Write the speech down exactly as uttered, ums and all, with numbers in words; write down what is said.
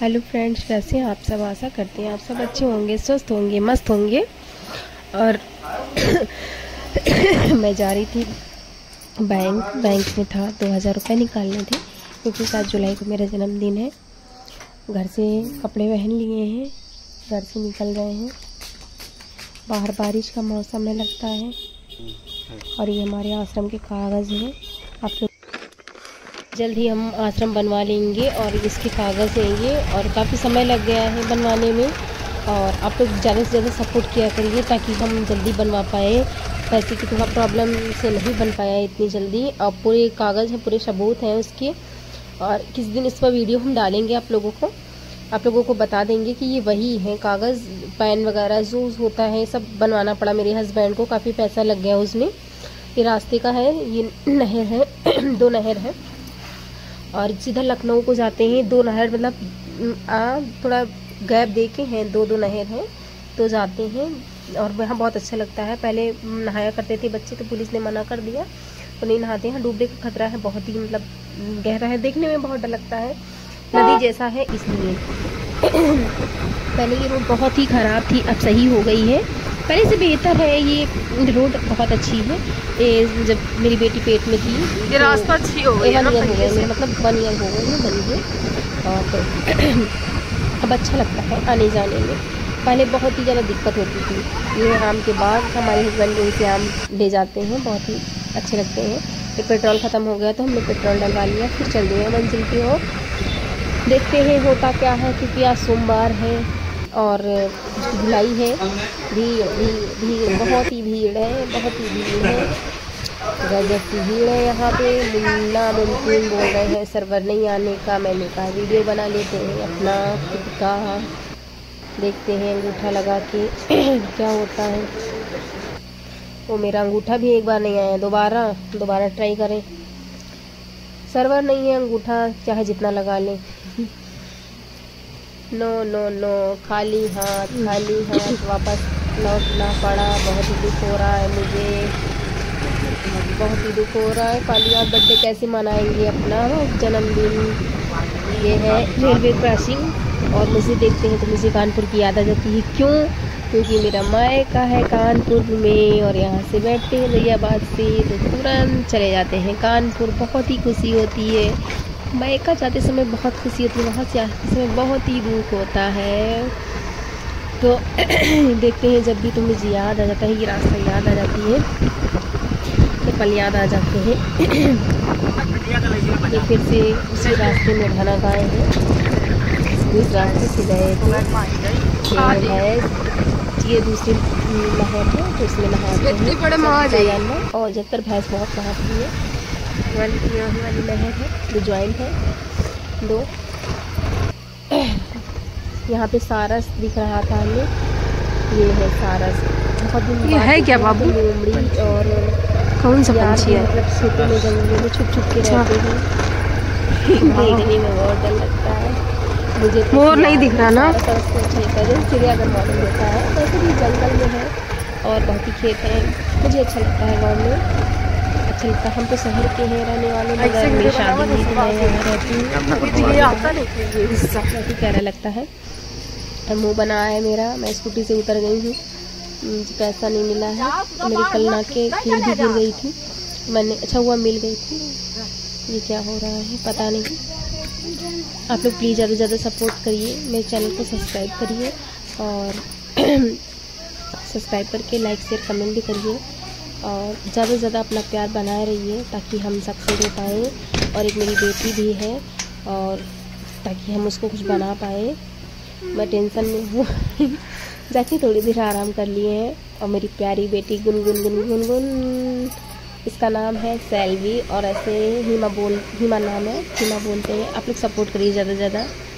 Hello friends, कैसे हैं आप सब। आशा करते हैं आप सब अच्छे होंगे, स्वस्थ होंगे, मस्त होंगे। और मैं जा रही थी बैंक बैंक में था दो हज़ार रुपये निकालने थे, क्योंकि सात जुलाई को मेरा जन्मदिन है। घर से कपड़े पहन लिए हैं, घर से निकल गए हैं। बाहर बारिश का मौसम है लगता है। और ये हमारे आश्रम के कागज़ हैं। आप लोग जल्द ही हम आश्रम बनवा लेंगे और इसके कागज़ हैं ये, और काफ़ी समय लग गया है बनवाने में। और आप लोग ज़्यादा से ज़्यादा सपोर्ट किया करिए ताकि हम जल्दी बनवा पाए। पैसे की थोड़ा प्रॉब्लम से नहीं बन पाया इतनी जल्दी। और पूरे कागज़ हैं, पूरे सबूत हैं उसके। और किस दिन इस पर वीडियो हम डालेंगे, आप लोगों को आप लोगों को बता देंगे कि ये वही है कागज़। पेन वगैरह जो होता है सब बनवाना पड़ा मेरे हस्बैंड को, काफ़ी पैसा लग गया उसमें। ये रास्ते का है, ये नहर है दो नहर है। और सीधा लखनऊ को जाते हैं, दो नहर मतलब आ, थोड़ा गैप दे के हैं, दो दो नहर हैं तो जाते हैं। और वहाँ बहुत अच्छा लगता है। पहले नहाया करते थे बच्चे, तो पुलिस ने मना कर दिया तो नहीं नहाते हैं। डूबने का खतरा है, बहुत ही मतलब गहरा है, देखने में बहुत डर लगता है, नदी जैसा है इसलिए। पहले ये रोड बहुत ही ख़राब थी, अब सही हो गई है, पहले से बेहतर है। ये रोड बहुत अच्छी है। ये जब मेरी बेटी पेट में थी ये तो रास्ता अच्छी हो गई है ना, वन ईयर हो गए, मतलब वन ईयर हो गए हैं बनी है। और तो अब अच्छा लगता है आने जाने में। पहले बहुत ही ज़्यादा दिक्कत होती थी। ये आम के बाद हमारे हस्बैंड यहीं से आम ले जाते हैं, बहुत ही अच्छे लगते हैं। फिर पेट्रोल ख़त्म हो गया तो हमने पेट्रोल डलवा लिया, फिर चल दिए मंजिल की ओर। देखते हैं होता क्या है, क्योंकि आज सोमवार है और धुलाई है। भीड़ भीड़ भीड़ बहुत ही भीड़ है, बहुत ही भीड़ है, गजब की भीड़ है यहाँ पे। मुन्ना मुमकिन बोल रहे हैं सर्वर नहीं आने का। मैंने कहा वीडियो बना लेते हैं अपना खुद का, देखते हैं अंगूठा लगा के क्या होता है। वो मेरा अंगूठा भी एक बार नहीं आया, दोबारा दोबारा ट्राई करें। सर्वर नहीं है, अंगूठा चाहे जितना लगा लें। नो नो नो, खाली हाथ खाली हाथ वापस लौटना पड़ा। बहुत ही दुख हो रहा है मुझे, बहुत ही दुख हो रहा है। खाली हाथ बर्थडे कैसे मनाएंगे अपना जन्मदिन। ये है रेलवे क्रॉसिंग, और मुझे देखते हैं तो मुझे कानपुर की याद आ जाती है। क्यों? क्योंकि मेरा मायका है कानपुर में, और यहाँ से बैठते हैं दरियाबाद से तो तुरंत चले जाते हैं कानपुर। बहुत ही खुशी होती है। मायका जाते समय बहुत खुशी होती है, वहाँ से आते समय बहुत ही दुख होता है। तो देखते हैं, जब भी तो मुझे याद आ जाता है, ये रास्ता याद आ जाती है, तो पल याद आ जाते हैं। ये फिर से उसी रास्ते में ढाना गाए हैं, इस रास्ते से गए थे। है ये दूसरी नहर है तो इसमें नहाते हैं। और जतर भैंस बहुत नहाती है, वाली यहाँ वाली नहर है जो ज्वाइंट है दो। यहाँ पे सारस दिख रहा था हमें, ये है सारस। बहुत दिन ये है क्या बाबू? लोमड़ी और कौन सा पंछी है? मतलब छोटे में जंगलों में छुप छुप के रहते हैं। देखने में बहुत डर लगता है मुझे। मोर नहीं दिख रहा ना? अच्छा लगता है, जैसे चिड़ियाघर मॉडल होता है वैसे भी जंगल में है और बहुत ही खेत है। मुझे अच्छा लगता है गाँव में, अच्छा लगता है। हम तो शहर के हैं रहने वाले, मगर मेरी शादी हुई तो मैं यहाँ रहती हूँ, काफ़ी प्यारा लगता है। मुँह बना है मेरा, मैं स्कूटी से उतर गई हूँ, मुझे पैसा नहीं मिला है। मेरी कल ना के खीर भी गिर गई थी, मैंने अच्छा हुआ मिल गई थी। ये क्या हो रहा है पता नहीं। आप लोग प्लीज़ ज़्यादा से ज़्यादा सपोर्ट करिए, मेरे चैनल को सब्सक्राइब करिए, और सब्सक्राइब करके लाइक शेयर कमेंट भी करिए। और ज़्यादा से ज़्यादा अपना प्यार बनाए रहिए ताकि हम सक्सेस हो पाएँ। और एक मेरी बेटी भी है, और ताकि हम उसको कुछ बना पाए। मैं टेंशन में हूँ जाके थोड़ी देर आराम कर लिए हैं। और मेरी प्यारी बेटी गुनगुन गुन गुन गुन, इसका नाम है सेल्वी, और ऐसे हिमा बोल हिमा नाम है, हिमा बोलते हैं। आप लोग सपोर्ट करिए ज़्यादा से ज़्यादा।